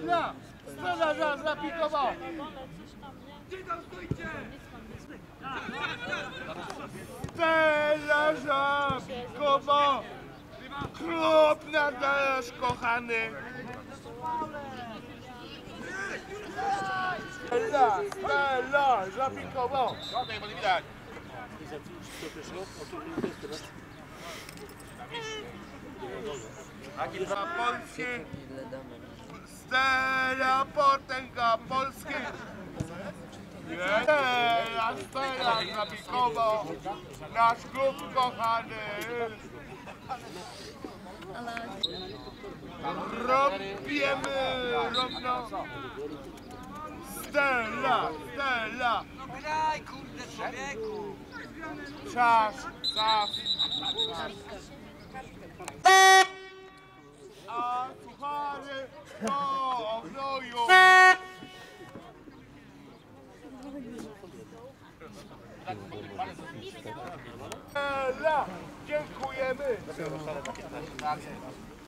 Stella! Stella zapikował! Stella zapikował! Klub nasz kochany! Stella zapikował! Tutaj, bo nie widać. Dla Polski, Stella potęga Polski. Stella zapikował, nasz klub kochany. Robimy równo. Stella. Graj, kurde, człowieku! Czas. A suchary o gnoju. Stella, dziękujemy.